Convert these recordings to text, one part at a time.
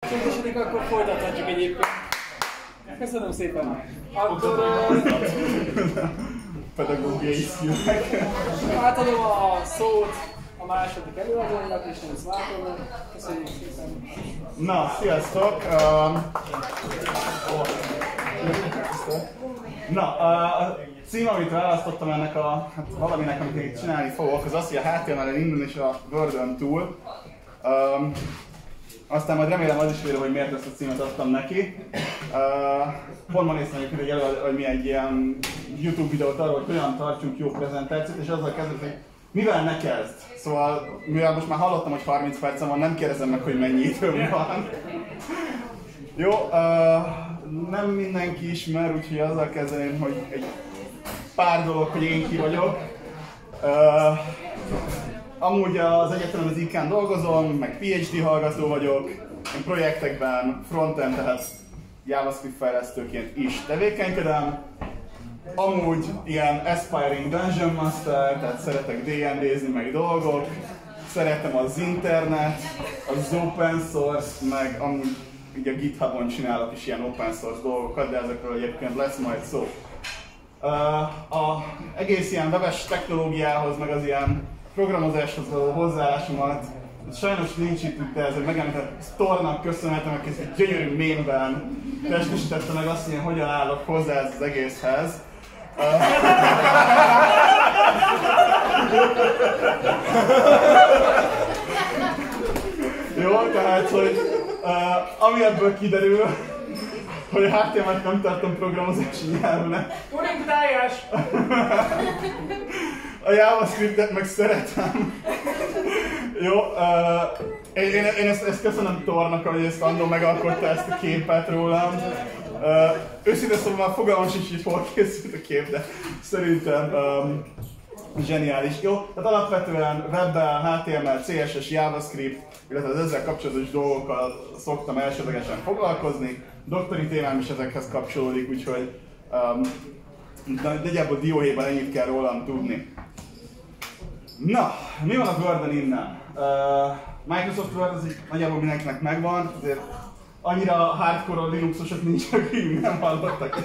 csendesedik, akkor folytathatjuk egyébként. Köszönöm szépen. Akkor... pedagógiai szívek. Átadom a szót a második előadónak, és nem Szvátónak. Köszönjük szépen. Na, sziasztok! A cím, amit választottam ennek a valaminek, amit én csinálni fogok, az az, hogy a HTML-en indul és a Word-ön túl. Aztán majd remélem az is vér, hogy miért ezt a címet adtam neki. Pont ma néztem egy előadó, hogy mi egy ilyen YouTube videót arról, hogy hogyan tartsunk jó prezentációt, és azzal kezdődik, hogy mivel ne kezd. Szóval, mivel most már hallottam, hogy 30 percem van, nem kérdezem meg, hogy mennyi időm van. Jó, nem mindenki ismer, úgyhogy azzal kezdeném, hogy egy pár dolog, hogy én ki vagyok. Amúgy az egyetemen az IK-n dolgozom, meg PhD hallgató vagyok. Én projektekben frontend, tehát JavaScript fejlesztőként is tevékenykedem. Amúgy ilyen aspiring Dungeon Master, tehát szeretek D&D-zni meg dolgok. Szeretem az internet, az open source, meg amúgy ugye a GitHubon csinálok is ilyen open source dolgokat, de ezekről egyébként lesz majd szó. A egész ilyen webes technológiához, meg az ilyen programozáshoz való hozzáállásomat sajnos nincs itt, de ezért megemlített Stornak köszönhetem, aki egy gyönyörű mémben testesítette meg azt, hogy én hogyan állok hozzá ez az egészhez. Jó, tehát, hogy ami ebből kiderül, hogy a HTML-t nem tartom programozási nyelvnek. Turing teljes! A JavaScript-et meg szeretem. Jó, én ezt köszönöm Tornak, hogy ezt annól megalkotta ezt a képet rólam. Őszintén szóval már fogalmam sincs, hogy hol készült a kép, de szerintem zseniális. Jó, tehát alapvetően webben, HTML, CSS, JavaScript, illetve az ezzel kapcsolatos dolgokkal szoktam elsődlegesen foglalkozni. Doktori témám is ezekhez kapcsolódik, úgyhogy nagyjából dióhéjban ennyit kell rólam tudni. Na, mi van a Word-en innen? Microsoft Word az így nagyjából mindenkinek megvan, azért annyira hardcore Linuxosok nincs, akik nem hallottak.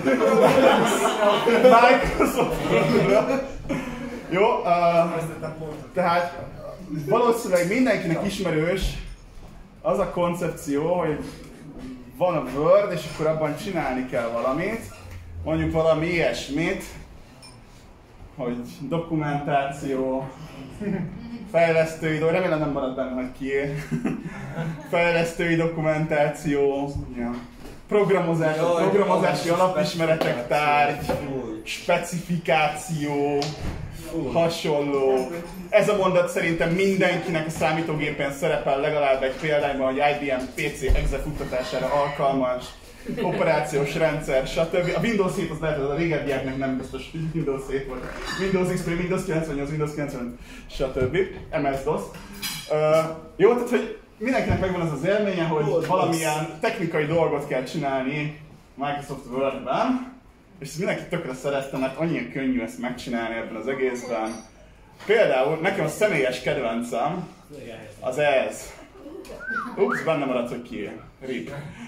Microsoft Word. Jó, tehát valószínűleg mindenkinek ismerős az a koncepció, hogy van a Word, és akkor abban csinálni kell valamit, mondjuk valami ilyesmit, hogy dokumentáció, fejlesztői, remélem nem marad benne, hogy kié. Fejlesztői dokumentáció, programozás, programozási alapismeretek tárgy, specifikáció, hasonló. Ez a mondat szerintem mindenkinek a számítógépen szerepel legalább egy példányban, hogy IBM PC exe futtatására alkalmas, operációs rendszer, stb. A Windows 7 az lehet, hogy a régebbieknek nem biztos, hogy Windows 7 vagy. Windows XP, Windows 98, Windows 90, stb. MS-DOS. Jó, tehát hogy mindenkinek megvan az az élménye, hogy valamilyen technikai dolgot kell csinálni Microsoft Word-ben, és ezt mindenki tökre szerezte, mert annyira könnyű ezt megcsinálni ebben az egészben. Például nekem a személyes kedvencem az ez. Ups, benne maradt, hogy ki. RIP.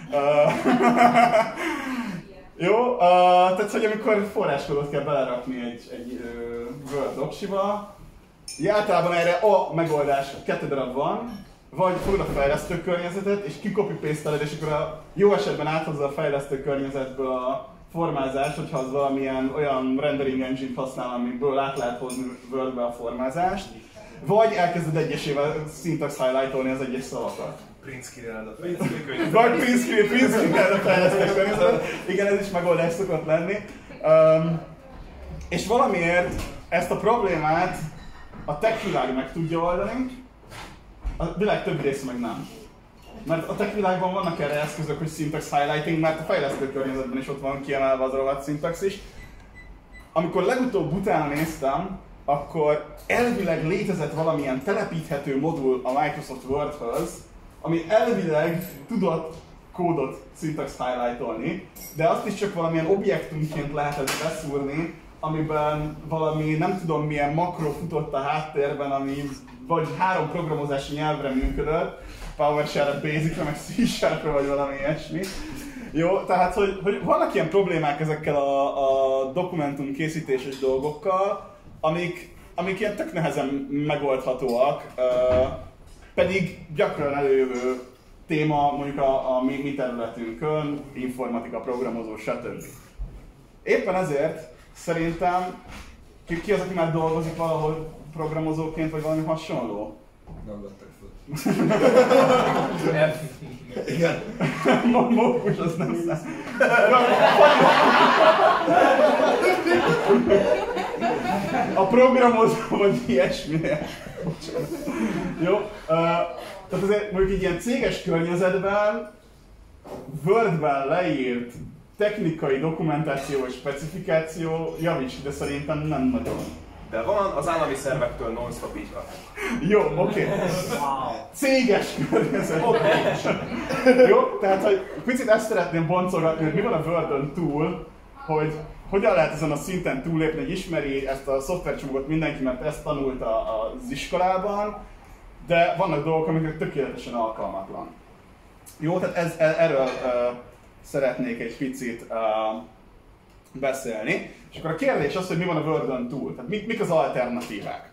Jó, tehát hogy amikor forráskódot kell belerakni egy Word doksiba, általában erre a megoldás, 2 darab van, vagy fogod a fejlesztő környezetet, és kikopi-pasteled, és akkor a jó esetben áthozza a fejlesztő környezetből a formázást, hogyha az valamilyen olyan rendering engine-t használ, amiből át lehet hozni Wordbe a formázást, vagy elkezded egyesével syntax highlightolni az egyes szavakat. Print screen-eled a fejlesztő környezetet. Vagy print screen-eled a fejlesztő környezetet. Igen, ez is megoldás szokott lenni. És valamiért ezt a problémát a tech világ meg tudja oldani, a világ többi része meg nem. Mert a tech világban vannak erre eszközök, hogy syntax highlighting, mert a fejlesztő környezetben is ott van kiemelve az a rohadt syntax is. Amikor legutóbb utána néztem, akkor elvileg létezett valamilyen telepíthető modul a Microsoft Wordhöz, ami elvileg tudott kódot syntax highlightolni, de azt is csak valamilyen objektumként lehetett beszúrni, amiben valami nem tudom milyen makro futott a háttérben, ami vagy 3 programozási nyelvre működött, PowerShell-re, Basic-re, meg C-Sharp-re vagy valami ilyesmi. Jó, tehát hogy vannak ilyen problémák ezekkel a dokumentum készítéses dolgokkal, amik ilyen tök nehezen megoldhatóak, pedig gyakran előjövő téma mondjuk a mi területünkön, informatika, programozó, stb. Éppen ezért szerintem ki az, aki már dolgozik valahol programozóként, vagy valami hasonló? Nem vettek föl. Igen. Mókus, az nem száll. A programozó vagy ilyesminél. Jó? Tehát azért mondjuk egy ilyen céges környezetben Word-ben leírt technikai dokumentáció vagy specifikáció, javíts, de szerintem nem nagyon. De van az állami szervektől non-stop így van. Jó, oké. Céges környezet. Jó, tehát hogy picit ezt szeretném boncolgatni, hogy mi van a Word-ön túl, hogy hogyan lehet ezen a szinten túllépni, hogy ismeri ezt a szoftvercsomagot mindenki, mert ezt tanulta az iskolában, de vannak dolgok, amikre tökéletesen alkalmatlan. Jó, tehát erről szeretnék egy picit beszélni. És akkor a kérdés az, hogy mi van a Word-ön túl, tehát mik az alternatívák.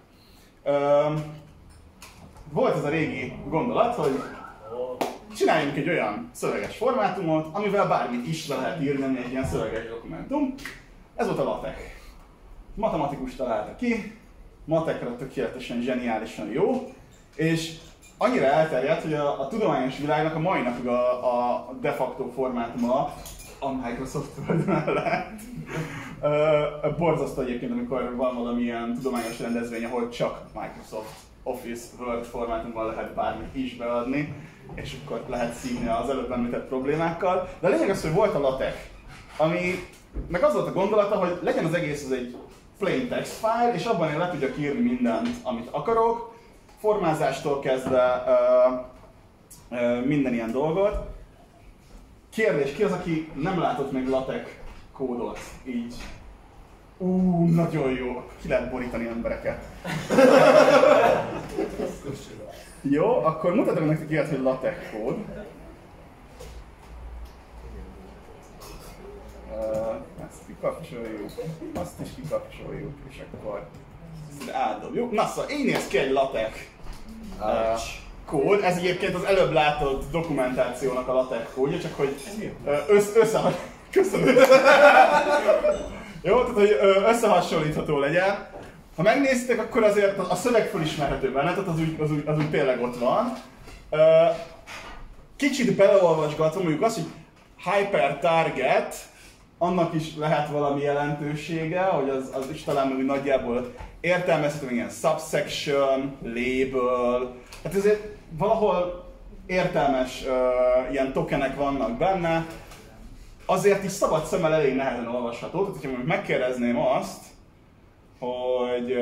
Volt ez a régi gondolat, hogy csináljunk egy olyan szöveges formátumot, amivel bármit is le lehet írni, ami egy ilyen szöveges dokumentum. Ez volt a LaTeX. Matematikus találta ki, matekra tökéletesen, zseniálisan jó, és annyira elterjedt, hogy a tudományos világnak a mai napig a de facto formátuma a Microsoft Word mellett. Borzasztó egyébként, amikor van valamilyen tudományos rendezvény, ahol csak Microsoft Office Word formátumban lehet bármit is beadni, és akkor lehet szívni az előbb említett problémákkal. De a lényeg az, hogy volt a LaTeX, ami meg az volt a gondolata, hogy legyen az egész az egy plain text file, és abban én le tudjak írni mindent, amit akarok, formázástól kezdve minden ilyen dolgot. Kérdés, ki az, aki nem látott még LaTeX kódot így? Nagyon jó, ki lehet borítani embereket. Jó, akkor mutatom nektek ilyet, hogy LaTeX kód. Ezt kikapcsoljuk, azt is kikapcsoljuk, és akkor ezt átdobjuk. Na szóval így néz ki egy LaTeX kód. Ez egyébként az előbb látott dokumentációnak a LaTeX kódja, csak hogy Köszönöm. Jó, tehát hogy összehasonlítható legyen. Ha megnézitek, akkor azért a szöveg felismerhető benne, tehát az úgy tényleg ott van. Kicsit beleolvasgatva, mondjuk azt, hogy hyper-target, annak is lehet valami jelentősége, hogy az is talán úgy nagyjából értelmezhető, ilyen subsection, label, hát ezért valahol értelmes ilyen tokenek vannak benne, azért is szabad szemmel elég nehezen olvasható, tehát hogyha megkérdezném azt, hogy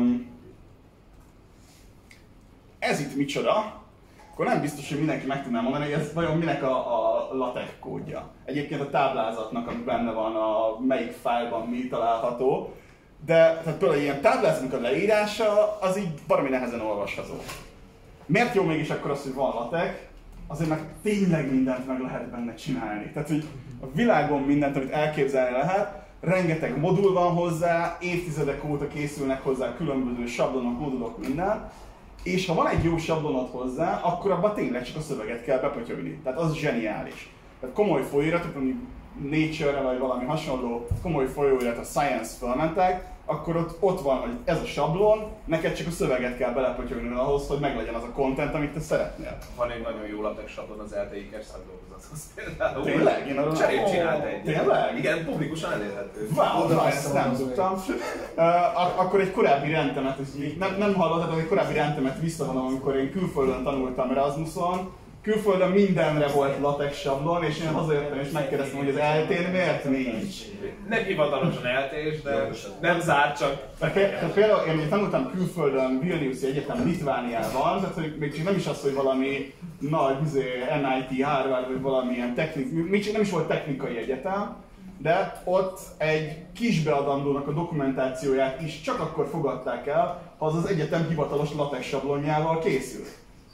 ez itt micsoda, akkor nem biztos, hogy mindenki meg tudná mondani, hogy ez vajon minek a LaTeX kódja. Egyébként a táblázatnak, ami benne van, melyik fájlban mi található, de tehát például ilyen táblázatnak a leírása, az így valami nehezen olvasható. Miért jó mégis akkor az, hogy van LaTeX? Azért meg tényleg mindent meg lehet benne csinálni. Tehát, hogy a világon mindent, amit elképzelni lehet, rengeteg modul van hozzá, évtizedek óta készülnek hozzá különböző sablonok, modulok, minden. És ha van egy jó sablonod hozzá, akkor abban tényleg csak a szöveget kell bepötyögni. Tehát az zseniális. Tehát komoly folyóiratok, mondjuk Nature-re vagy valami hasonló komoly folyóirat, a Science felmentek, akkor ott van, hogy ez a sablon, neked csak a szöveget kell belepötyögnöd ahhoz, hogy meglegyen az a content, amit te szeretnél. Van egy nagyon jó LaTeX sablon az LTI-kes szakdolgozathoz például. Tényleg? Én arról Cserét csinált egy. Tényleg? Igen, publikusan elérhető. Wow, ezt nem tudtam. Akkor egy korábbi rendemet, nem hallottad, egy korábbi rendemet visszavonom, amikor én külföldön tanultam Erasmuson. Külföldön mindenre volt LaTeX sablon, és én hazajöttem és megkérdeztem, hogy az LT-n miért nincs. Nem hivatalosan LT-s, de nem zárt, csak... Tehát például én tanultam külföldön, Vilniuszi Egyetem Litvániában, tehát hogy még nem is az, hogy valami nagy MIT, Harvard, vagy valamilyen nem is volt technikai egyetem, de ott egy kisbeadandónak a dokumentációját is csak akkor fogadták el, ha az egyetem hivatalos LaTeX sablonjával készült.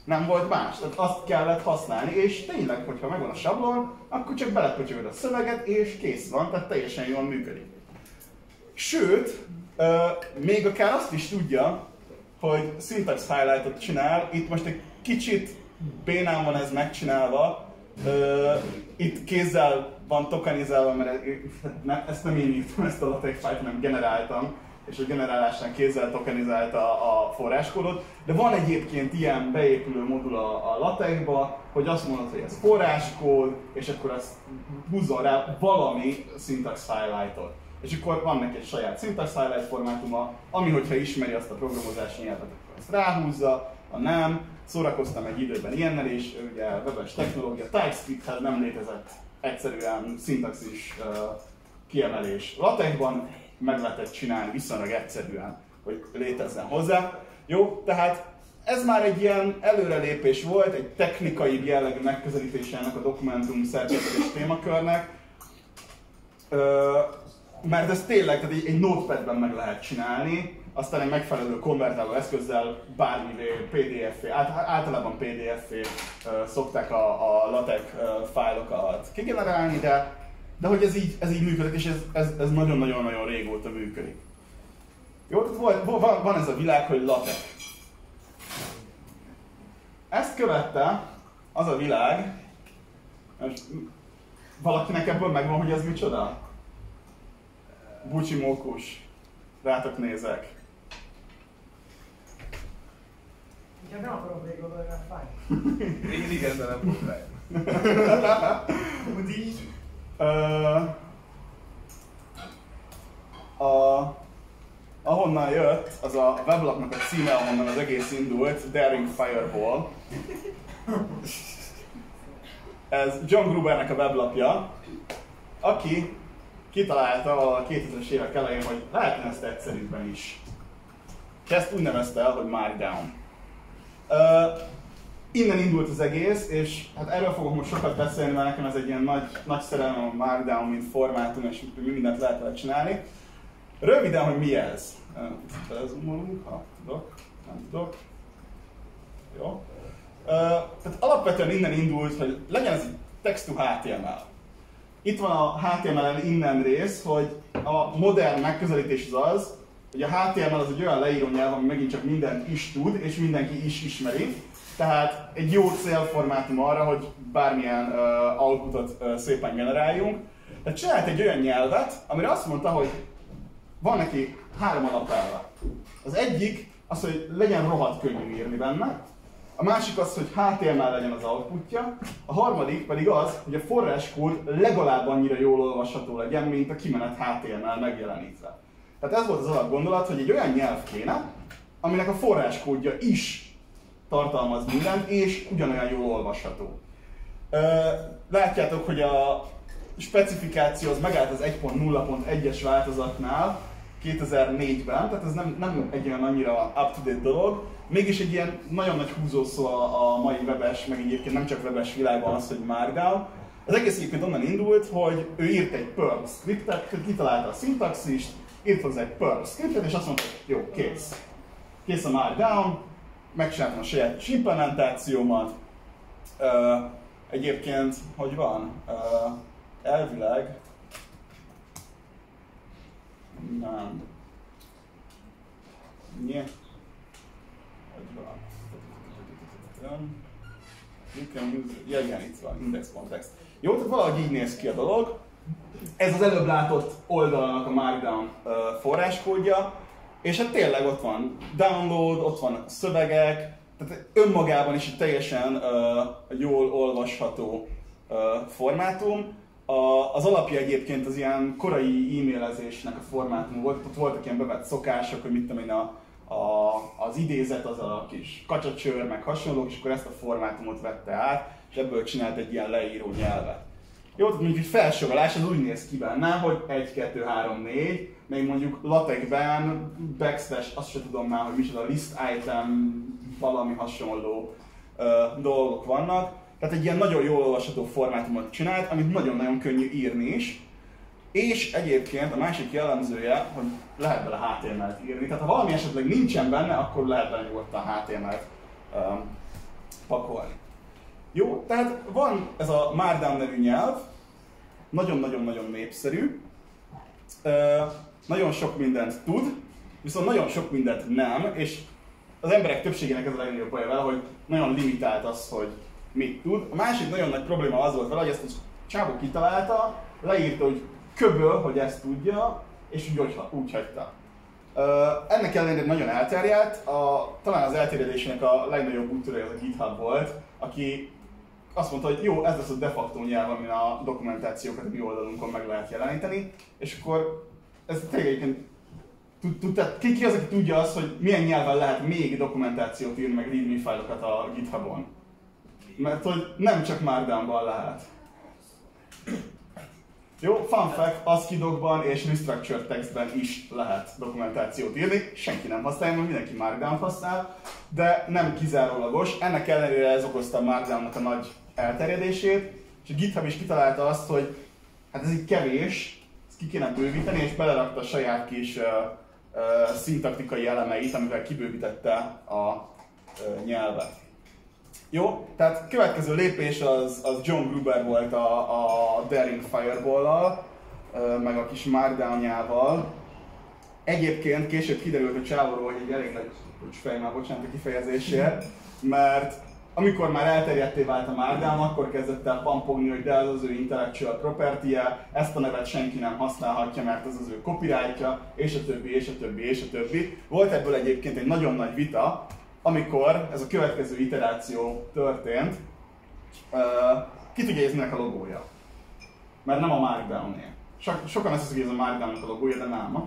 Nem volt más, tehát azt kellett használni, és tényleg, hogyha megvan a sablon, akkor csak belepötyögöd a szöveget, és kész van, tehát teljesen jól működik. Sőt, még akár azt is tudja, hogy syntax highlightot csinál, itt most egy kicsit bénán van ez megcsinálva, itt kézzel van tokenizálva, mert ezt nem én írtam, ezt a LaTeX fájlt, hanem generáltam, és a generálásán kézzel tokenizálta a forráskódot, de van egyébként ilyen beépülő modul a LaTeX-ba, hogy azt mondod, hogy ez forráskód, és akkor azt húzzon rá valami syntax highlightot. És akkor van neki egy saját syntax highlight formátuma, ami hogyha ismeri azt a programozási nyelvet, akkor ezt ráhúzza, ha nem, szórakoztam egy időben ilyennel, és ugye a webes technológia TypeScripthez nem létezett egyszerűen szintaxis kiemelés. LaTeX-ban meg lehetett csinálni viszonylag egyszerűen, hogy létezzen hozzá. Jó, tehát ez már egy ilyen előrelépés volt, egy technikai jellegű megközelítése ennek a dokumentum szerkezetes témakörnek. Mert ez tényleg tehát egy Notepad-ben meg lehet csinálni, aztán egy megfelelő konvertáló eszközzel bármivé PDF-é, általában PDF-é szokták a LaTeX fájlokat kigenerálni, de hogy ez így működik, és ez nagyon-nagyon régóta működik. Jó, tehát van ez a világ, hogy LaTeX. Ezt követte az a világ, most valakinek ebből megvan, hogy ez micsoda? Bucsi mókus, rátok nézek. Ja, nem akarom végig oda, mert fáj. Én igen, de nem volt rá. Úgy így. Ahonnan jött, az a weblapnak a címe, ahonnan az egész indult, Daring Fireball. Ez John Grubernek a weblapja, aki kitalálta a 2000-es évek elején, hogy lehetne ezt egyszerűbben is. És ezt úgy nevezte el, hogy Markdown. Innen indult az egész, és hát erről fogok most sokat beszélni, mert nekem ez egy ilyen nagy szerelem a Markdown, mint formátum, és mindent lehet vele csinálni. Röviden, hogy mi ez? Belezumolunk, ha tudok, nem tudok. Jó. Tehát alapvetően innen indult, hogy legyen ez egy text to HTML. Itt van a HTML innen rész, hogy a modern megközelítés az, hogy a HTML az egy olyan leíró nyelv, ami megint csak mindent is tud, és mindenki is ismeri. Tehát egy jó célformátum arra, hogy bármilyen outputot szépen generáljunk. Tehát csinált egy olyan nyelvet, amire azt mondta, hogy van neki 3 alapelve. Az egyik az, hogy legyen rohadt könnyű írni benne. A másik az, hogy HTML legyen az outputja. A harmadik pedig az, hogy a forráskód legalább annyira jól olvasható legyen, mint a kimenet HTML megjelenítve. Tehát ez volt az alapgondolat, hogy egy olyan nyelv kéne, aminek a forráskódja is tartalmaz mindent, és ugyanolyan jól olvasható. Látjátok, hogy a specifikáció az megállt az 1.0.1-es változatnál 2004-ben, tehát ez nem egy olyan annyira up-to-date dolog, mégis egy ilyen nagyon nagy húzószó a mai webes, meg egyébként nem csak webes világban az, hogy Markdown. Az egész egyébként onnan indult, hogy ő írt egy Perl scriptet, kitalálta a szintaxist, írt hozzá egy Perl scriptet, és azt mondta, hogy jó, kész. Kész a Markdown, megcsináltam a saját implementációmat. Egyébként, hogy van? Elvileg... Nem. Nye. Hogy van? You can use... Ja, igen, itt van, index.txt. Jó, tehát valahogy így néz ki a dolog. Ez az előbb látott oldalnak a Markdown forráskódja. És hát tényleg ott van download, ott van szövegek, tehát önmagában is egy teljesen jól olvasható formátum. Az alapja egyébként az ilyen korai e-mailezésnek a formátum volt, ott voltak ilyen bevett szokások, hogy mit tudom én, az idézet az a kis kacsacsőr, meg hasonlók, és akkor ezt a formátumot vette át, és ebből csinált egy ilyen leíró nyelvet. Jó, tehát mondjuk egy felsorolás, az úgy néz ki benne, hogy 1, 2, 3, 4, még mondjuk LaTeX-ben backslash, azt sem tudom már, hogy micsoda list item, valami hasonló dolgok vannak. Tehát egy ilyen nagyon jól olvasható formátumot csinált, amit nagyon-nagyon könnyű írni is. És egyébként a másik jellemzője, hogy lehet bele HTML-t írni. Tehát ha valami esetleg nincsen benne, akkor lehet bele nyugodtan HTML-t pakolni. Jó, tehát van ez a Markdown nevű nyelv, nagyon-nagyon-nagyon népszerű, nagyon sok mindent tud, viszont nagyon sok mindent nem, és az emberek többségének ez a legnagyobb baja vele, hogy nagyon limitált az, hogy mit tud. A másik nagyon nagy probléma az volt vele, hogy ezt a csávó kitalálta, leírta, hogy köböl, hogy ezt tudja, és úgy hagyta. Ennek ellenére nagyon elterjedt, talán az elterjedésének a legnagyobb úttörője az a GitHub volt, aki azt mondta, hogy jó, ez lesz a de facto nyelv, amin a dokumentációkat a mi oldalunkon meg lehet jeleníteni, és akkor ez tényleg ki az, aki tudja azt, hogy milyen nyelven lehet még dokumentációt írni, meg readme fájlokat a GitHubon? Mert hogy nem csak Markdownban lehet. Jó, fun fact, ASCII-dokban és restructured textben is lehet dokumentációt írni. Senki nem használja, mert mindenki Markdown használ, de nem kizárólagos. Ennek ellenére ez okozta a Markdownnak a nagy elterjedését, és a GitHub is kitalálta azt, hogy hát ez így kevés, ezt ki kéne bővíteni, és belerakta a saját kis szintaktikai elemeit, amivel kibővítette a nyelvet. Jó, tehát következő lépés az John Gruber volt a Daring Fireball-lal, meg a kis Markdown-jával. Egyébként később kiderült a csávóról, hogy egy elég nagy fej, már bocsánat a kifejezésért, mert amikor már elterjedté vált a Markdown, akkor kezdett el pampogni, hogy de ez az ő intellectual property-je, ezt a nevet senki nem használhatja, mert ez az ő copyrightja, és a többi, és a többi, és a többi. Volt ebből egyébként egy nagyon nagy vita, amikor ez a következő iteráció történt, ki tudja, hogy ez a logója? Mert nem a Markdown-nél. Sokan azt hiszik, hogy ez a Markdown-nak a logója, de nem.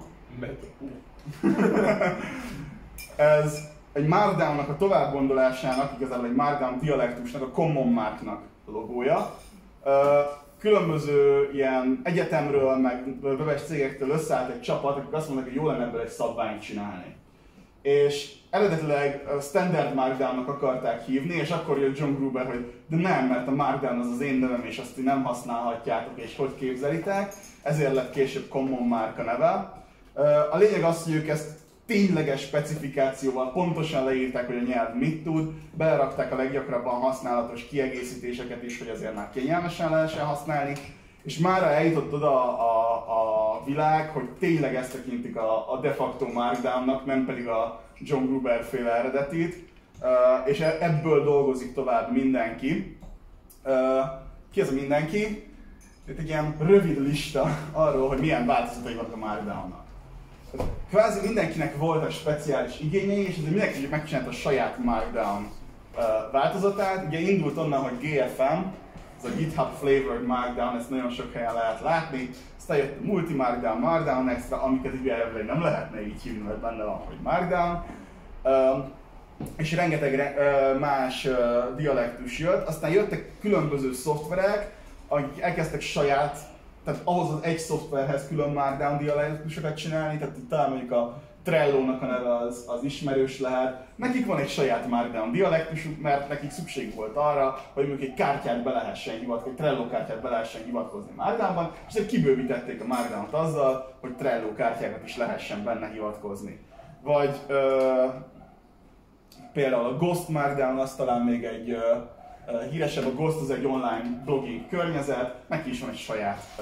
Ez egy Markdown-nak a továbbgondolásának, igazából egy Markdown dialektusnak, a Common Mark-nak a logója. Különböző ilyen egyetemről, meg webes cégektől összeállt egy csapat, akik azt mondták, hogy jó lenne ebből egy szabványt csinálni. És eredetileg Standard Markdown-nak akarták hívni, és akkor jött John Gruber, hogy de nem, mert a Markdown az az én nevem, és azt nem használhatjátok, és hogy képzelitek. Ezért lett később Common Mark a neve. A lényeg az, hogy ők ezt tényleges specifikációval pontosan leírták, hogy a nyelv mit tud, belerakták a leggyakrabban használatos kiegészítéseket is, hogy azért már kényelmesen lehessen használni, és mára eljutott oda a világ, hogy tényleg ezt tekintik a de facto Markdownnak, nem pedig a John Gruber féle eredetit, és ebből dolgozik tovább mindenki. Ki az a mindenki? Itt egy ilyen rövid lista arról, hogy milyen változatai vannak a Markdownnak. Kvázi mindenkinek voltak speciális igényei, és mindenki megcsinálta a saját Markdown változatát. Ugye indult onnan, hogy GFM, ez a GitHub Flavored Markdown, ezt nagyon sok helyen lehet látni. Aztán jött a Multi Markdown, Markdown Extra, amiket ugye nem lehetne így hívni, mert benne van, hogy Markdown. És rengeteg más dialektus jött. Aztán jöttek különböző szoftverek, akik elkezdtek saját, tehát ahhoz az egy szoftverhez külön Markdown dialektusokat csinálni, tehát talán mondjuk a Trello-nak a neve az ismerős lehet. Nekik van egy saját Markdown dialektusuk, mert nekik szükség volt arra, hogy mondjuk egy kártyát be lehessen hivatkozni, egy Trello kártyát be lehessen hivatkozni Markdownban, és ezért kibővítették a Markdownt azzal, hogy Trello kártyákat is lehessen benne hivatkozni. Vagy például a Ghost Markdown, az talán még egy híresebb, a Ghost az egy online blogging környezet, neki is van egy saját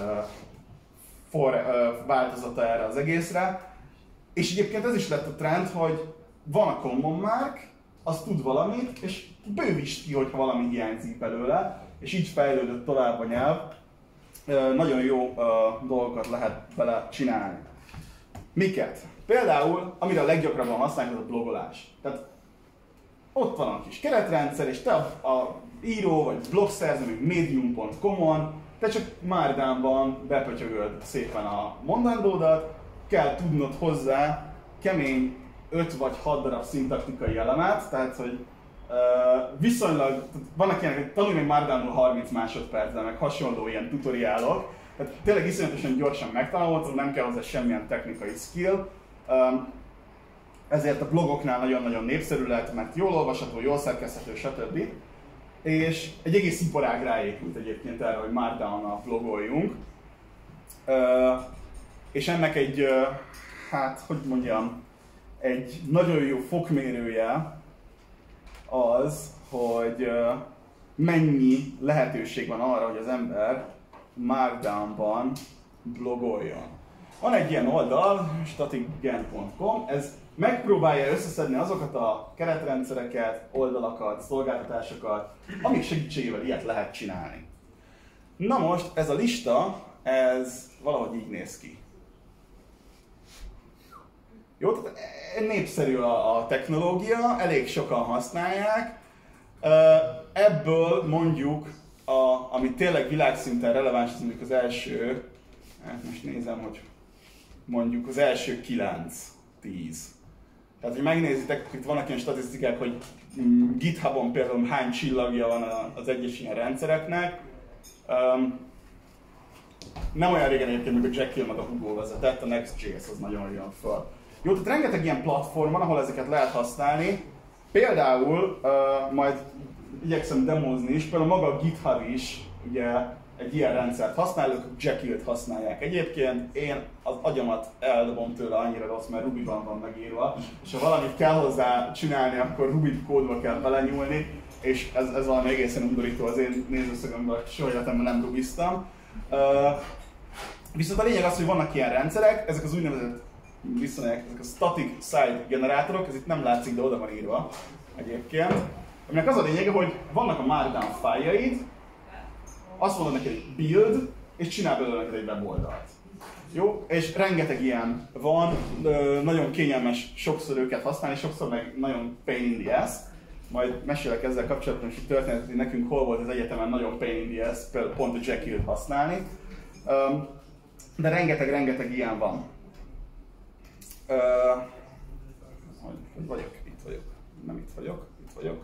változata erre az egészre. És egyébként ez is lett a trend, hogy van a Common Mark, az tud valamit, és bővítsd ki, hogyha valami hiányzik belőle, és így fejlődött tovább a nyelv. Nagyon jó dolgokat lehet vele csinálni. Miket? Például, amire a leggyakrabban használjuk, az a blogolás. Tehát ott van a kis keretrendszer, és te a író vagy blogszerző, mint medium.com-on, te csak Markdownban bepötyögöd szépen a mondandódat, kell tudnod hozzá kemény 5 vagy 6 darab szintaktikai elemet, tehát hogy viszonylag, vannak ilyenek, tanulj meg Markdownból 30 másodpercben, meg hasonló ilyen tutoriálok, tehát tényleg iszonyatosan gyorsan megtanulható, nem kell hozzá semmilyen technikai skill, ezért a blogoknál nagyon-nagyon népszerű lett, mert jól olvasható, jól szerkeszthető, stb. És egy egész iparág ráépült egyébként erre, hogy Markdownnal blogoljunk. És ennek egy, hát hogy mondjam, egy nagyon jó fokmérője az, hogy mennyi lehetőség van arra, hogy az ember Markdownban blogoljon. Van egy ilyen oldal, staticgen.com, ez megpróbálja összeszedni azokat a keretrendszereket, oldalakat, szolgáltatásokat, amik segítségével ilyet lehet csinálni. Na most ez a lista, ez valahogy így néz ki. Jó, tehát népszerű a technológia, elég sokan használják. Ebből mondjuk, ami tényleg világszinten releváns, az mondjuk az első, hát most nézem, hogy mondjuk az első 9-10. Tehát, hogy megnézitek, itt vannak ilyen statisztikák, hogy GitHubon például hány csillagja van az egyes ilyen rendszereknek. Nem olyan régen egyébként, mint a Jekyll meg a Hugo vezetett, a Next.js az nagyon jön fel. Jó, tehát rengeteg ilyen platform van, ahol ezeket lehet használni. Például, majd igyekszem demozni is, például maga a GitHub is ugye egy ilyen rendszert használ, ők Jekyll-t használják. Egyébként én az agyamat eldobom tőle annyira rossz, mert Rubyban van megírva, és ha valamit kell hozzá csinálni, akkor Ruby kódba kell belenyúlni, és ez valami egészen undorító az én nézőszögömből, soha életemben nem rubiztam. Viszont a lényeg az, hogy vannak ilyen rendszerek, ezek az úgynevezett viszonyák, ezek a static site generátorok, ez itt nem látszik, de oda van írva egyébként. Aminek az a lényege, hogy vannak a Markdown fájljaid, azt mondod neked egy build, és csinál belőle neked egy weboldalt. Jó? És rengeteg ilyen van, nagyon kényelmes sokszor őket használni, sokszor meg nagyon pain in the ass. Majd mesélek ezzel kapcsolatban is egy történetet, hogy nekünk hol volt az egyetemen nagyon pain in the ass, például pont a Jekyll-t használni. De rengeteg ilyen van. Hogy vagyok? Itt vagyok. Nem itt vagyok, itt vagyok.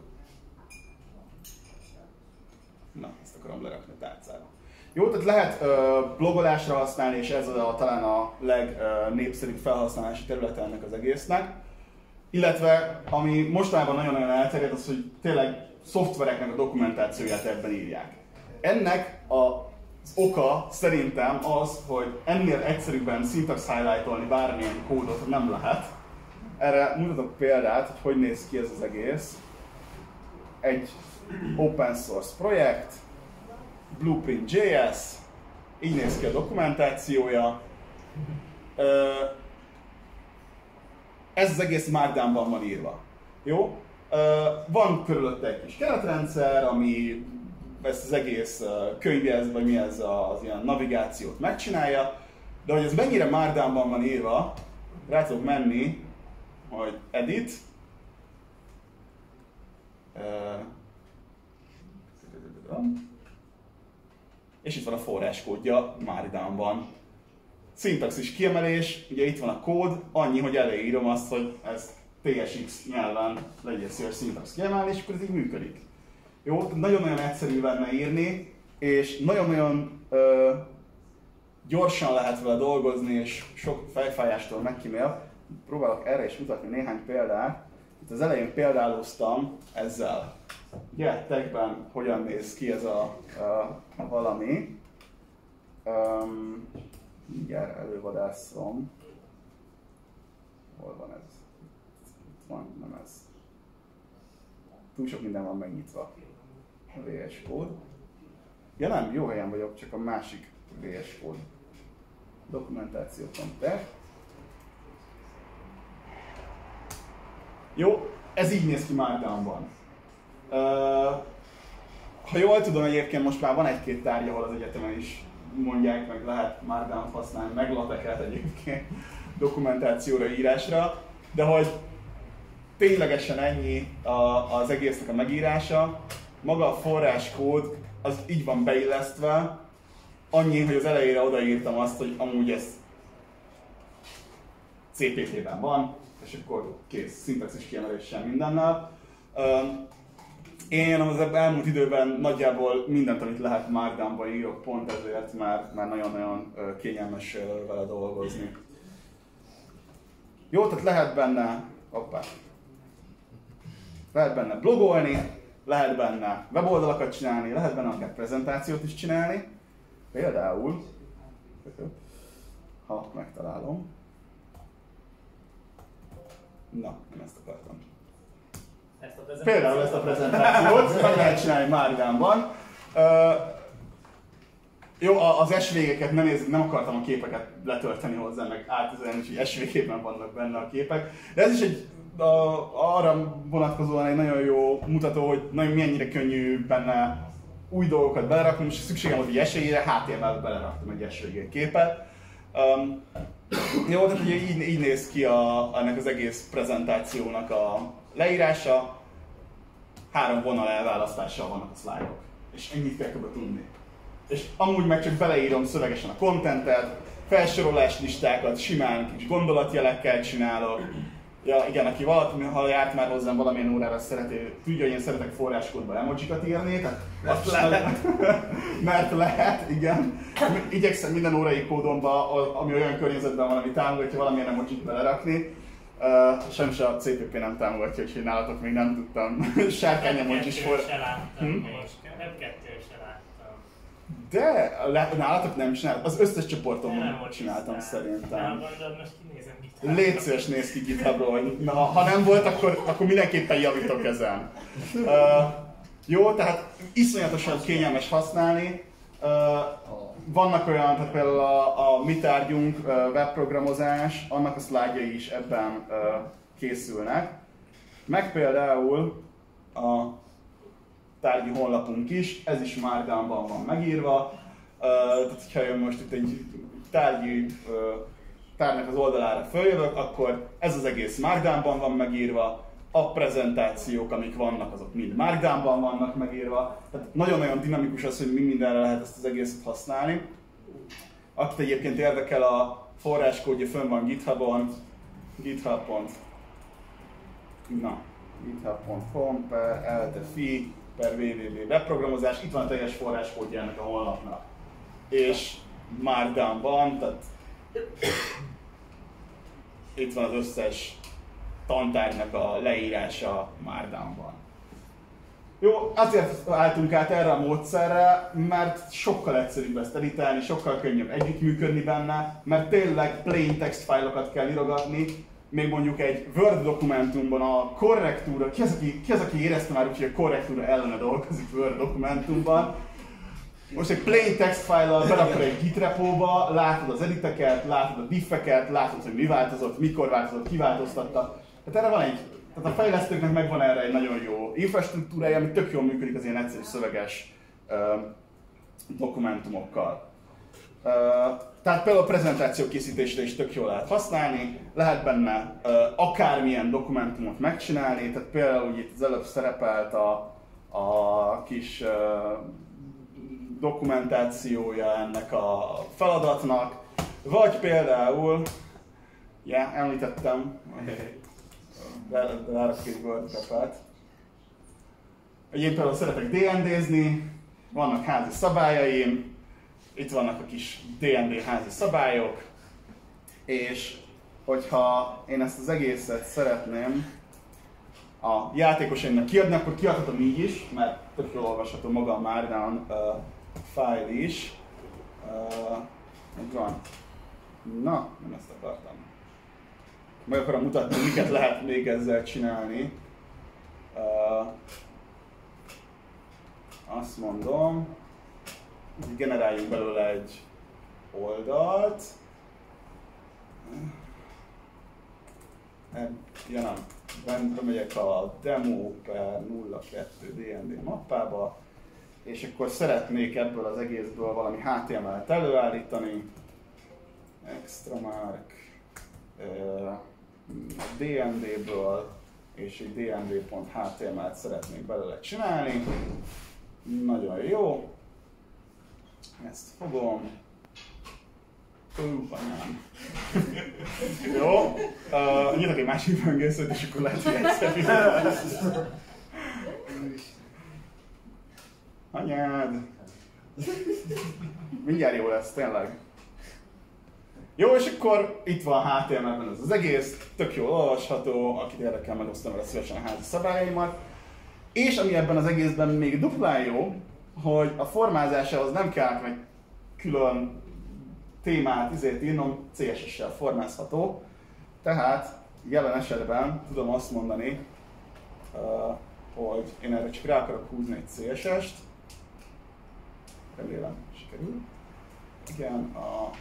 Na, ezt akarom lerakni a tárcára. Jó, tehát lehet blogolásra használni, és ez talán a legnépszerűbb felhasználási területe ennek az egésznek. Illetve, ami mostanában nagyon-nagyon elterjedt, az, hogy tényleg szoftvereknek a dokumentációját ebben írják. Ennek az oka szerintem az, hogy ennél egyszerűbben syntax highlightolni bármilyen kódot nem lehet. Erre mutatok példát, hogy néz ki ez az egész. Egy open source projekt, Blueprint.js, így néz ki a dokumentációja. Ez az egész Markdownban van írva. Jó? Van körülötte egy kis keretrendszer, ami ezt az egész könyvjelz, vagy mi ez az ilyen navigációt megcsinálja, de hogy ez mennyire Markdownban van írva, rá tudok menni, hogy edit, és itt van a forráskódja Markdownban. Szintaxis kiemelés, ugye itt van a kód, annyi, hogy elleírom azt, hogy ez TSX nyelven legyen szíves szintax kiemelni, és akkor ez így működik. Jó, nagyon-nagyon egyszerű lenne írni, és nagyon-nagyon gyorsan lehet vele dolgozni, és sok fejfájástól megkímél. Próbálok erre is mutatni néhány példát. Itt az elején példáloztam ezzel. Ugye, tagben hogyan néz ki ez a valami. Mindjárt elővadászom. Hol van ez? Itt van, nem ez. Túl sok minden van megnyitva. A VS Code. Ja nem, jó helyen vagyok, csak a másik VS Code. Dokumentáció.tech. Jó, ez így néz ki Markdownban. Ha jól tudom, egyébként most már van egy-két tárgy, ahol az egyetemen is mondják, meg lehet Markdown-t használni, meg LaTeX-et egyébként dokumentációra, írásra, de hogy ténylegesen ennyi az egésznek a megírása, maga a forráskód az így van beillesztve, annyi, hogy az elejére odaírtam azt, hogy amúgy ez CPT-ben van, és akkor kész, szintaxis kiemeléssel mindennel. Én az elmúlt időben nagyjából mindent, amit lehet Markdownban írok, pont ezért már nagyon-nagyon kényelmes vele dolgozni. Jó, tehát lehet benne blogolni, lehet benne weboldalakat csinálni, lehet benne akár prezentációt is csinálni. Például, ha megtalálom. Na, nem ezt akartam. Például ezt a prezentációt meg lehet csinálni Markdownban. Jó, az SVG-ket nem akartam a képeket letölteni hozzá, meg átüzelni, úgyhogy SVG-ben vannak benne a képek. De ez is arra vonatkozóan egy nagyon jó mutató, hogy mennyire könnyű benne új dolgokat belerakni. Most szükségem volt egy SVG-re, HTML-be beleraktam egy SVG képet. Jó, tehát ugye így néz ki ennek az egész prezentációnak a leírása. 3 vonal elválasztással vannak a szlájdok. És ennyit kell kb. Tudni. És amúgy meg csak beleírom szövegesen a contentet, felsorolás listákat, simán kis gondolatjelekkel csinálok. Ja igen, aki ha járt már hozzám valamilyen órára tudja, hogy én szeretek forráskódba emojikat írni, tehát azt lehet. Mert lehet, igen. Igyekszem minden órai kódomba, ami olyan környezetben van, ami támogatja valamilyen emojit belerakni. Sajnos a CPP nem támogatja, úgyhogy nálatok még nem tudtam sárkány emojis for... Nem kettős se láttam. De nálatok nem csináltam, az összes csoportomon csináltam szerintem. Nem mondod, most kinézem GitHubra. Légy szíves, néz ki GitHubra, hogy ha nem volt, akkor mindenképpen javítok ezen. Jó, tehát iszonyatosan kényelmes használni. Vannak olyan, tehát például a mi tárgyunk, webprogramozás, annak a szlájdjai is ebben készülnek. Meg például a tárgyi honlapunk is, ez is Markdownban van megírva. Tehát, ha jön most itt egy tárgynak az oldalára följövök, akkor ez az egész Markdownban van megírva, a prezentációk, amik vannak, azok mind Markdownban vannak megírva. Tehát nagyon-nagyon dinamikus az, hogy mi mindenre lehet ezt az egészet használni. Akit egyébként érdekel, a forráskódja fönn van GitHubon, github.com/LTFI/www webprogramozás, itt van a teljes forráskódja ennek a honlapnak. És Markdownban, tehát itt van az összes tantárgynak a leírása Markdownban. Jó, azért álltunk át erre a módszerre, mert sokkal egyszerűbb ezt editálni, sokkal könnyebb együttműködni benne, mert tényleg plain text fájlokat kell írogatni, még mondjuk egy Word dokumentumban a korrektúra, ki az, aki érezte már úgy, hogy a korrektúra ellene dolgozik Word dokumentumban. Most egy plain text fájllal berakod egy Git repóba, látod az editeket, látod a diffeket, látod, hogy mi változott, mikor változott, ki változtatta. Tehát erre van tehát a fejlesztőknek megvan erre egy nagyon jó infrastruktúrája, ami tök jól működik az ilyen egyszerű szöveges dokumentumokkal. Tehát például a prezentáció készítésre is tök jól lehet használni, lehet benne akármilyen dokumentumot megcsinálni, tehát például itt az előbb szerepelt a kis dokumentációja ennek a feladatnak, vagy például, említettem, rárak egy WordCap-et, hogy én például szeretek D&D-zni, vannak házi szabályaim, itt vannak a kis D&D házi szabályok, és hogyha én ezt az egészet szeretném a játékosaimnak kiadni, akkor kiadhatom így is, mert tök jól olvasható maga a Markdown fájl is. Van. Na, nem ezt akartam. Meg akarom mutatni, miket lehet még ezzel csinálni. Azt mondom, hogy generáljunk belőle egy oldalt. Ja nem, bemegyek a demo per 02 D&D mappába, és akkor szeretnék ebből az egészből valami HTML-t előállítani. Extra mark D&D-ből, és egy dnd.html-t szeretnék belőle csinálni. Nagyon jó. Ezt fogom. Anyám. Jó. Nyitok egy másik böngészőt, és akkor lehet, hogy egyszerű. Anyád. Mindjárt jó lesz, tényleg. Jó, és akkor itt van HTML-ben ez az egész, tök jól olvasható, akit érdekel, megosztom vele szívesen a házi szabályaimat. És ami ebben az egészben még duplán jó, hogy a formázásához nem kell meg külön témát írnom, CSS-sel formázható. Tehát jelen esetben tudom azt mondani, hogy én erre csak rá akarok húzni egy CSS-t. Remélem sikerül. Igen,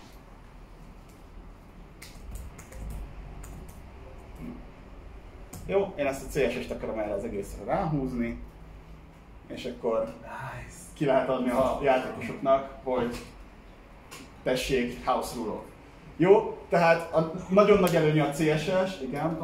Jó, én ezt a CSS-t akarom erre az egészre ráhúzni, és akkor ki lehet adni a játékosoknak, hogy tessék house rule-ok. Jó, tehát nagyon nagy előnye a CSS, igen.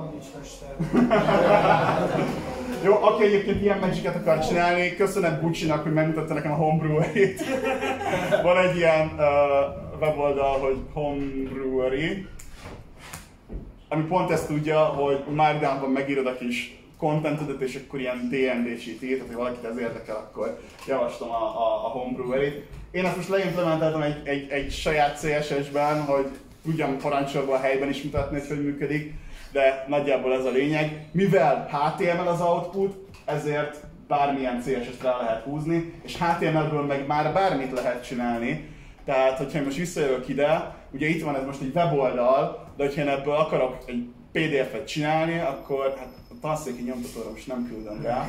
Jó, aki egyébként ilyen magic-et akar csinálni, köszönet Bucsinak, hogy megmutatta nekem a homebrewery-t. Van egy ilyen weboldal, hogy homebrewery, ami pont ezt tudja, hogy Markdownban megírod a kis contentedet, és akkor ilyen DND-sít ír, tehát ha valakit ez érdekel, akkor javaslom a homebrewery-t. Én ezt most leimplementáltam egy saját CSS-ben, hogy tudjam parancsolva a helyben is mutatni, hogy működik, de nagyjából ez a lényeg. Mivel HTML az output, ezért bármilyen CSS-t rá lehet húzni, és HTML-ből meg már bármit lehet csinálni. Tehát, hogyha én most visszajövök ide, ugye itt van ez most egy weboldal, de hogyha én ebből akarok egy PDF-et csinálni, akkor hát a tanszéki nyomtatóra most nem küldöm rá.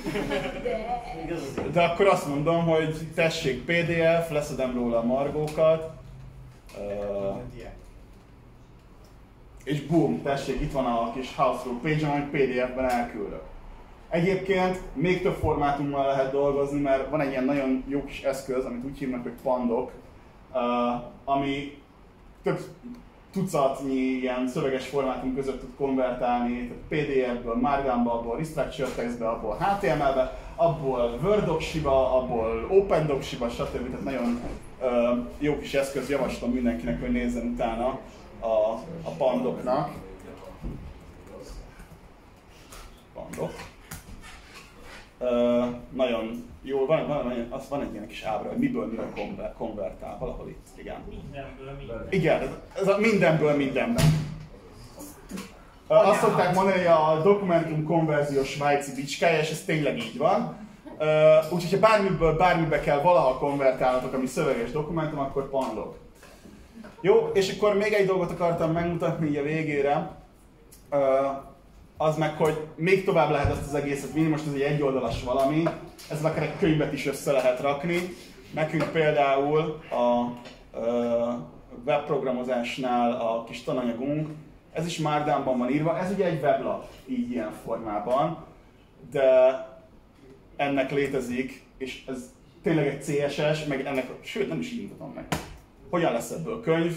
De akkor azt mondom, hogy tessék PDF, leszedem róla a margókat, és boom, tessék, itt van a kis house rule page, amit PDF-ben elküldök. Egyébként még több formátummal lehet dolgozni, mert van egy ilyen nagyon jó kis eszköz, amit úgy hívnak, hogy pandok, ami több tucatnyi ilyen szöveges formátum között tud konvertálni, PDF-ből, Markdownba, abból Restructured Textbe, abból HTML-be, abból Word Docsiba, abból Open Docsiba, stb. Tehát nagyon jó kis eszköz, javaslom mindenkinek, hogy nézzen utána a pandoknak. Pandok. Nagyon jó, van egy ilyen kis ábra, hogy miből mire konvertál, valahol itt, igen. Mindenből minden. Igen, ez a mindenből mindenben. Azt szokták mondani, hogy a dokumentum konverzió svájci bicskája, és ez tényleg így van. Úgyhogy ha bármiből bármibe kell valaha konvertálnatok, ami szöveges dokumentum, akkor pandok. Jó, és akkor még egy dolgot akartam megmutatni így a végére. Az meg, hogy még tovább lehet ezt az egészet vinni, most ez egy egyoldalas valami, ezzel akár egy könyvet is össze lehet rakni. Nekünk például a webprogramozásnál a kis tananyagunk, ez is Markdownban van írva, ez ugye egy weblap, így ilyen formában, de ennek létezik, és ez tényleg egy CSS, meg ennek, sőt nem is így mutatom meg. Hogyan lesz ebből könyv?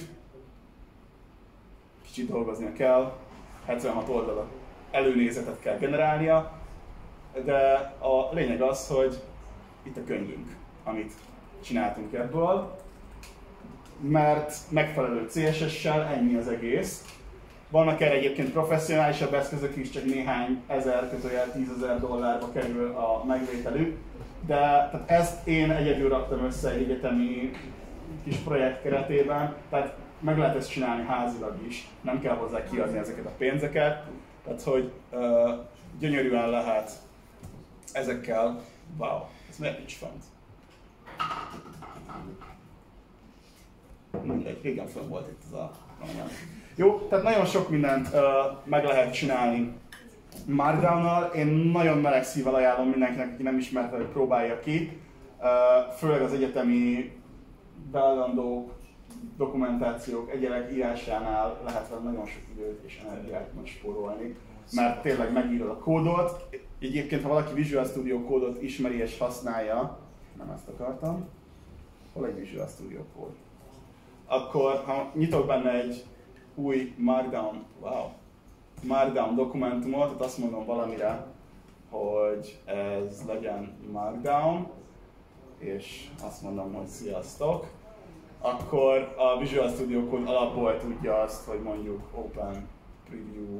Kicsit dolgoznia kell, 76 oldalat. Előnézetet kell generálnia, de a lényeg az, hogy itt a könyvünk, amit csináltunk ebből, mert megfelelő CSS-sel ennyi az egész. Vannak erre egyébként professzionálisabb eszközök is, csak néhány ezer, kötőjel $10,000 kerül a megvételük, de tehát ezt én egyedül raktam össze egy egyetemi kis projekt keretében, tehát meg lehet ezt csinálni házilag is, nem kell hozzá kiadni ezeket a pénzeket. Tehát, hogy gyönyörűen lehet ezekkel, wow, ez miért nincs fent? Mindegy, régen fönn volt itt ez a anyag. Jó, tehát nagyon sok mindent meg lehet csinálni Markdownnal. Én nagyon meleg szívvel ajánlom mindenkinek, aki nem ismerte, hogy próbálja ki. Főleg az egyetemi beadandó dokumentációk, egyebek írásánál lehet vele nagyon sok időt és energiát spórolni, mert tényleg megírod a kódot. Egyébként, ha valaki Visual Studio kódot ismeri és használja, nem ezt akartam, hol egy Visual Studio kód, akkor ha nyitok benne egy új Markdown dokumentumot, tehát azt mondom valamire, hogy ez legyen Markdown, és azt mondom, hogy sziasztok, akkor a Visual Studio Code alapból tudja azt, hogy mondjuk Open Preview,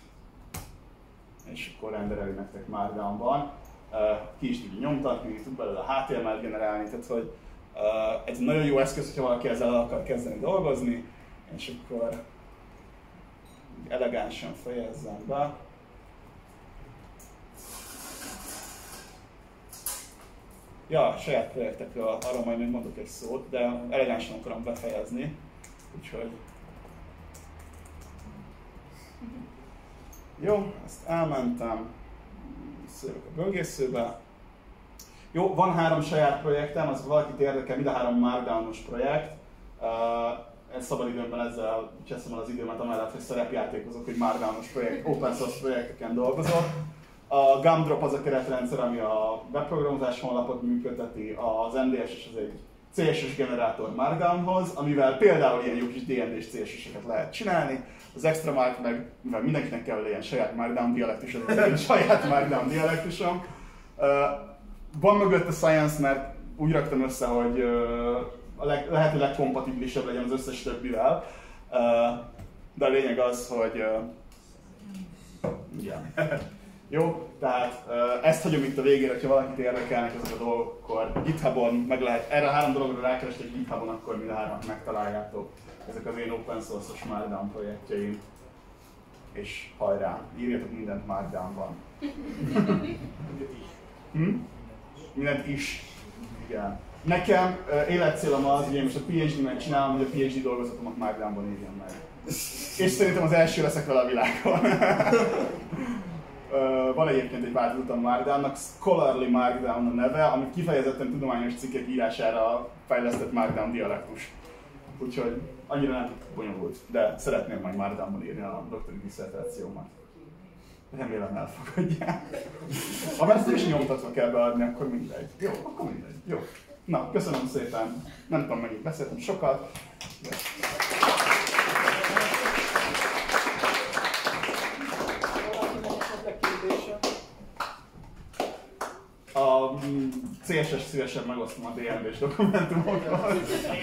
és akkor rendereli nektek Markdownban. Ki is tudja nyomtatni, tud belőle HTML generálni, tehát hogy ez egy nagyon jó eszköz, hogyha valaki ezzel el akar kezdeni dolgozni, és akkor elegánsan fejezzem be. Ja, saját projektekről arra majd még mondok egy szót, de elegánsan akarom befejezni, úgyhogy... Jó, ezt elmentem. visszajövök a böngészőbe. Jó, van 3 saját projektem, az valakit érdekel, mind a 3 Markdown-os projekt. Szabadidőmben ezzel cseszem el az időmet, amellett, hogy szerepjátékozok, hogy Markdown-os projekt, open source projekteken dolgozok. A Gumdrop az a keretrendszer, ami a webprogramozás honlapot működteti, az NDS és az egy CSS generátor Markdownhoz, amivel például ilyen jó kis D&D-s CSS-eket lehet csinálni. Az Extramark meg, mivel mindenkinek kell legyen saját Markdown dialektus, az saját Markdown dialektusom. Van mögött a Science, mert úgy raktam össze, hogy a lehető legkompatibilisebb legyen az összes többivel. De a lényeg az, hogy... igen. Jó, tehát ezt hagyom itt a végére, hogyha valakit érdekelnek ezek a dolgok, akkor GitHubon meg lehet, erre a 3 dologra rákerestek GitHubon, akkor mind a 3-at megtaláljátok. Ezek az én open source-os Markdown projektjeim. És hajrá, írjatok mindent Markdownban. Mindent is. Igen. Nekem életcélom az, hogy én most a PhD-met csinálom, hogy a PhD dolgozatomat Markdownban írjam meg. És szerintem az első leszek vele a világon. Van egyébként egy változatom Markdownnak, Scholarly Markdown a neve, ami kifejezetten tudományos cikkek írására fejlesztett Markdown dialektus. Úgyhogy annyira nem bonyolult, de szeretném majd Markdownban írni a doktori disszertációmat. Remélem elfogadják. Ha ezt is nyomtatva kell beadni, akkor mindegy. Jó, akkor mindegy. Jó. Na, köszönöm szépen. Nem tudom, megint beszéltem sokat. A CSS szívesen megosztom a DNB-s dokumentumokat.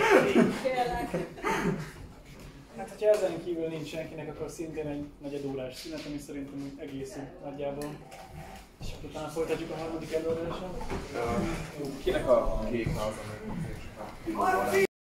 Hát, hogyha ezen kívül nincs senkinek, akkor szintén egy negyedórás szünet, ami szerintem egész nagyjából. És akkor utána folytatjuk a harmadik előadáson. Kinek a kék az, ami